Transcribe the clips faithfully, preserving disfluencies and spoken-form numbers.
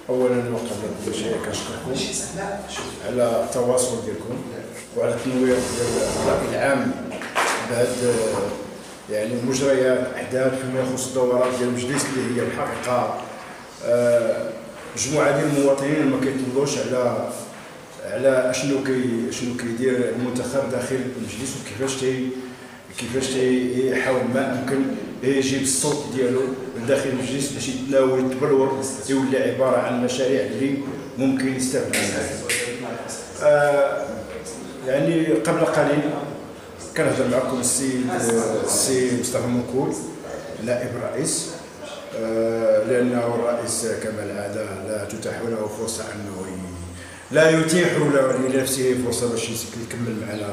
اولا وقبل كل شيء كنشكركم على التواصل ديالكم وعلى التنوير ديال الراي العام بهذه يعني مجريات احداث فيما يخص الدورات ديال المجلس اللي هي الحقيقه مجموعه ديال المواطنين ما كيطلبوش على على اشنو كي شنو كيدير المنتخب داخل المجلس وكيفاش تي كيفاش تيحاول ما امكن يجيب الصوت ديالو من داخل المجلس باش يتناول يتبلور يولي عباره عن مشاريع اللي ممكن يستافد منها. آه يعني قبل قليل كنهضر معكم السيد السي مصطفى منكول نائب الرئيس، آه لانه الرئيس كما العاده لا تتاح له فرصه انه لا يتيح لنفسه فرصه باش يكمل معنا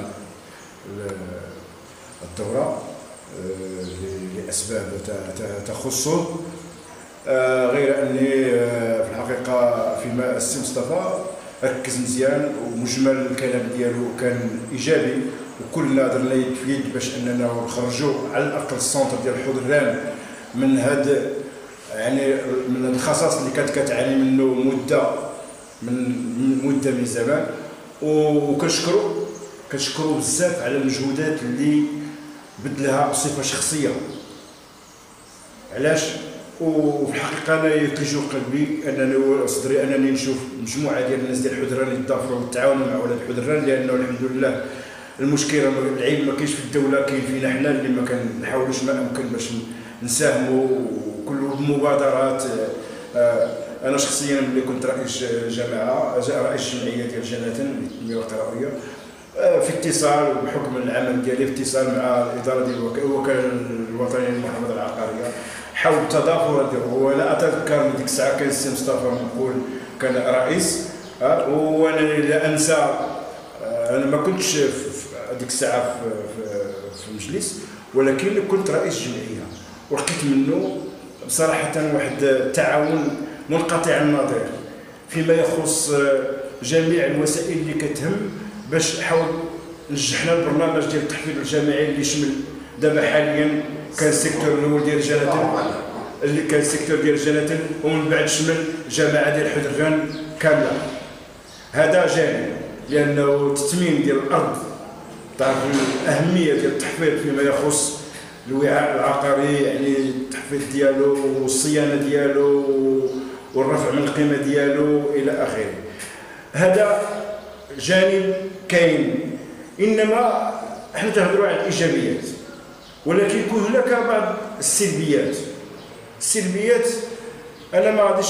الدوره لاسباب تخصه، غير اني في الحقيقه فيما السي مصطفى ركز مزيان ومجمل الكلام ديالو كان ايجابي، وكلنا درنا يد في يد باش اننا نخرجوا على الاقل السونتر ديال حضران من هذا يعني من الخصاص اللي كانت كتعاني منه مده من مده من زمان. وكنشكروا كنشكروا بزاف على المجهودات اللي بدلها بصفه شخصيه. علاش؟ وفي الحقيقه انا يثلج قلبي انني وصدري انني نشوف مجموعه ديال الناس ديال حضران اللي تضافروا وتعاونوا مع ولاد حضران، لانه الحمد لله المشكله العيب ما كاينش في الدوله، كاين فينا حنا اللي ما كنحاولوش ما امكن باش نساهموا كل المبادرات. انا شخصيا ملي كنت رئيس جماعه رئيس جمعيه ديال جناتن للتنميه القرويه في اتصال بحكم العمل ديالي في اتصال مع الاداره ديال الوكاله الوطنيه للمحافظه العقاريه حول التضافر ديالو. وانا اتذكر ديك الساعه كان السي مصطفى منكول كان رئيس، وانا لا انسى انا ما كنتش في ديك الساعه في المجلس ولكن كنت رئيس جمعيه، ولقيت منه بصراحه واحد التعاون منقطع النظير فيما يخص جميع الوسائل اللي كتهم باش حاول نجحنا البرنامج ديال التحفيظ الجامعي اللي يشمل دابا حاليا كان السيكتور الاول ديال جناتن اللي كان السيكتور ديال جناتن ومن بعد شمل جماعه ديال حضران كامله. هذا جانب لانه التثمين ديال الارض تعرف الاهميه ديال التحفيظ فيما يخص الوعاء العقاري، يعني التحفيظ ديالو والصيانه ديالو والرفع من القيمه ديالو الى اخره. هذا جانب كاين، انما حنا تهضروا على الايجابيات ولكن يكون هناك بعض السلبيات. السلبيات انا ما غاديش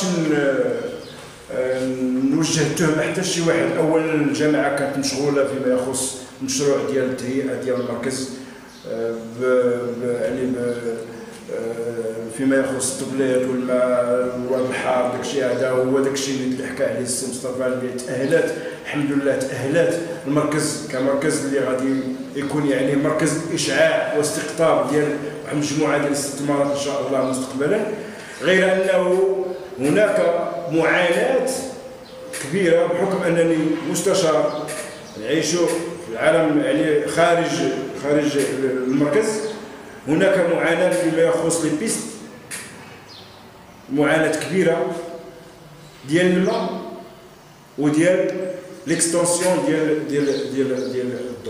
نوجه التهمه حتى شي واحد. اولا الجامعه كانت مشغوله فيما يخص المشروع ديال التهيئه ديال المركز يعني فيما يخص التبليط والماء والبحار، داكشي هذا هو داكشي اللي حكى عليه السي مصطفى اللي تاهلات الحمد لله تاهلات المركز كمركز اللي غادي يكون يعني مركز اشعاع واستقطاب ديال واحد المجموعه ديال الاستثمارات ان شاء الله مستقبلا. غير انه هناك معاناه كبيره بحكم انني مستشار نعيش في العالم يعني خارج خارج المركز. هناك معاناه فيما يخص لي بيست، معاناه كبيره ديال الماء وديال ليكستونسيون ديال ديال ديال ديال الضوء.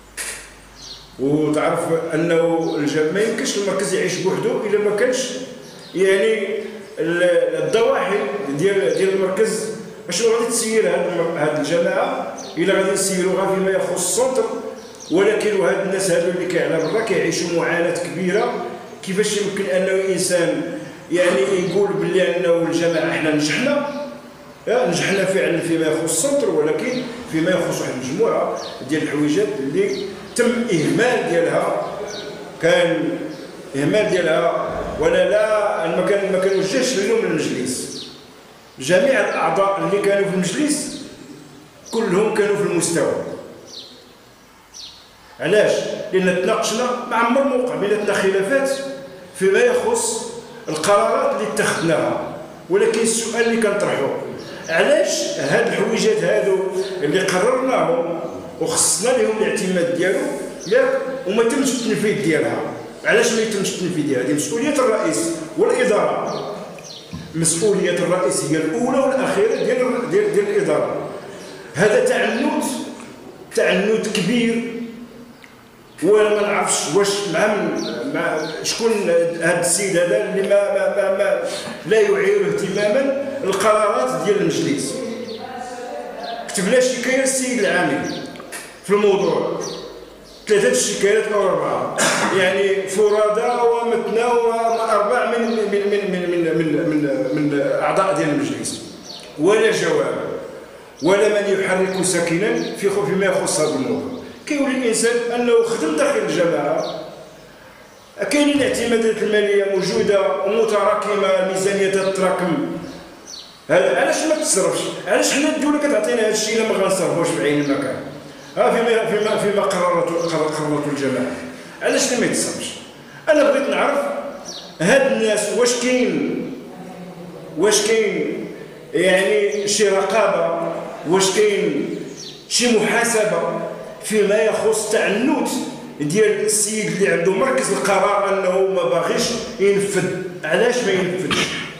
وتعرف انه ما يمكنش المركز يعيش بوحده الا ما كانش يعني الضواحي ديال ديال المركز. اشنو غادي تسير هاد الجماعه الا غادي نسيروها فيما يخص السونتر، ولكن وهاد الناس هادو اللي كاين برا كيعيشوا معاناه كبيره. كيفاش يمكن انه الانسان يعني يقول باللي انه الجماعه حنا نجحنا نجحنا فعلا فيما يخص السونتر، ولكن فيما يخص واحد المجموعه ديال الحويجات اللي تم اهمال ديالها كان اهمال ديالها وانا لا ما كان ما كنوجهش اللوم للمجلس. جميع الاعضاء اللي كانوا في المجلس كلهم كانوا في المستوى. علاش؟ لان تناقشنا ما عمر ما وقع بيناتنا خلافات فيما يخص القرارات اللي اتخذناها، ولكن السؤال اللي كنطرحوه علاش هاد الحويجات هادو اللي قررناهم وخصنا لهم الاعتماد ديالو ياك وما تمش التنفيذ ديالها؟ علاش ما يتمش التنفيذ ديالها؟ هذه مسؤوليه الرئيس والاداره. المسؤوليه الرئيسيه الاولى والاخيره ديال ديال ديال الاداره. هذا تعنت تعنت كبير، وانا ما نعرفش واش مع مع شكون هذا السيد هذا اللي ما ما ما, ما لا يعير اهتماما القرارات ديال المجلس. كتب لنا شكايه السيد العامل في الموضوع، ثلاثه الشكايات او اربعه، يعني فرادى ومثنى واربع من من من من من من, من, من اعضاء ديال المجلس، ولا جواب ولا من يحرك ساكنا في فيما يخص هذا الموضوع. كيولي الانسان انه خدم داخل الجماعه، كاينين الاعتمادات الماليه موجوده ومتراكمه، الميزانيه تتراكم، علاش ما تصرفش؟ علاش حنا الدوله كتعطينا هذا الشيء الا ما غنصرفوش في عين المكان؟ ها فيما فيما فيما قررته قررته الجماعه، علاش ما يتصرفش؟ انا بغيت نعرف هاد الناس واش كاين واش كاين يعني شي رقابه، واش كاين شي محاسبه فيما يخص تعنت ديال السيد اللي عنده مركز القرار انه ما باغيش ينفذ. علاش ما ينفذش؟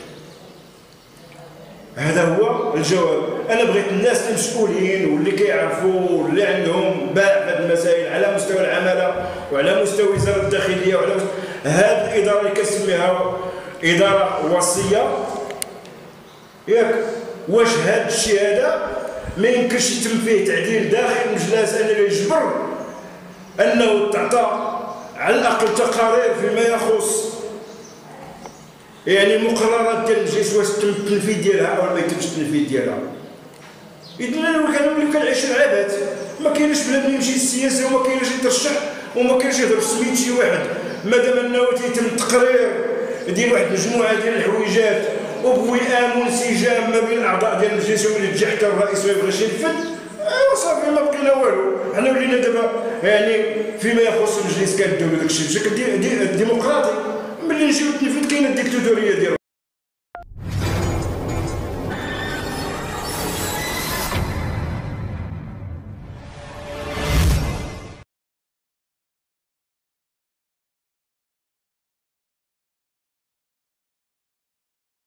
هذا هو الجواب. انا بغيت الناس المسؤولين واللي كيعرفوا واللي عندهم باع في هذه المسائل على مستوى العماله وعلى مستوى وزاره الداخليه وعلى مستوى هذه الاداره اللي كنسميها اداره وصيه، ياك واش هذا الشيء هذا ما يمكنش يتم فيه تعديل داخل المجلس انه يجبر انه تعطى على الاقل تقارير فيما يخص يعني مقررات ديال المجلس، واش تم التنفيذ ديالها او ما يتمش التنفيذ ديالها. اذا انا كنولي كنعيش العبث، ما كاينش بلاد يمشي السياسه وما كاينش يترشح وما كاينش يهضر سميت شي واحد، مادام انه تيتم التقرير ديال واحد المجموعه ديال الحويجات وبوئام وانسجام ما بين الاعضاء ديال المجلس ومن تجي حتى الرئيس ما يبغيش ينفذ، ايوا صافي ما بقينا والو. حنا ولينا دابا يعني فيما يخص المجلس كنديروا داكشي بشكل دي دي ديمقراطي، ملي نجيو التنفيذ كاينه الديكتاتوريه ديال